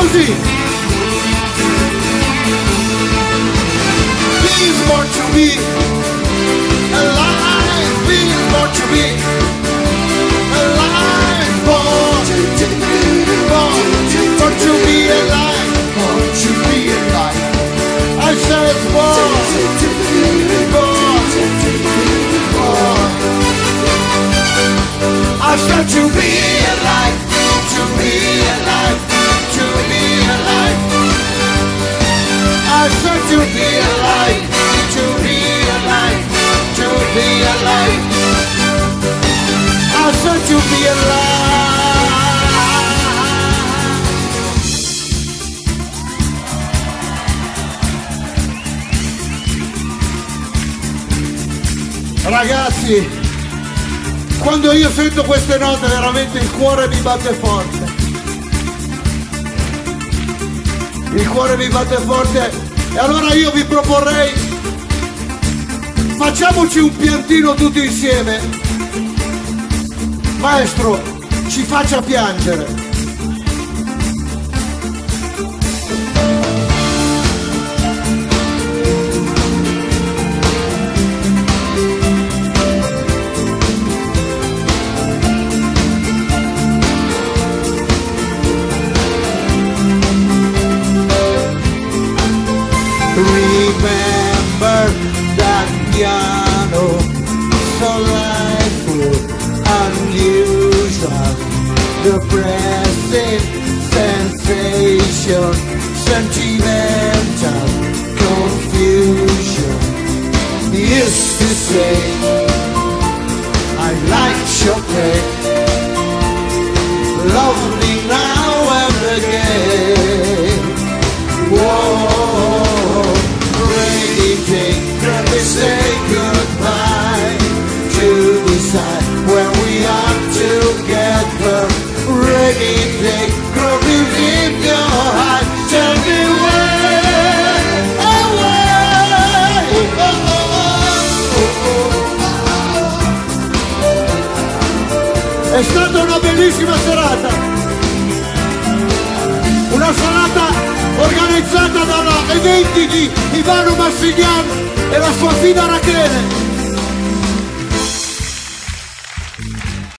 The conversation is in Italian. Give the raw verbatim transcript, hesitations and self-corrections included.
così. He's born to be alive, he's born to be alive, born to be, born born to be alive, born to be alive. I said born, born, born. I said to be alive, to be alive, to be alive. I said to be alive, to be alive, to be alive. I said to be alive. Ragazzi, quando io sento queste note veramente il cuore mi batte forte. Il cuore mi batte forte e allora io vi proporrei, facciamoci un piantino tutti insieme. Maestro, ci faccia piangere. Remember that piano, so lightful, unusual, the present sensation, sentimental confusion. Used to say, I like Chopin, lovely now and again. Whoa, rainy day, can we say goodbye to decide when we are together? Rainy day, can we leave your heart? Tell me where, away. Oh, oh, oh. È stata una bellissima serata, una serata organizzata dalla eventi di Ivano Massigliano e la sua figlia Rachele.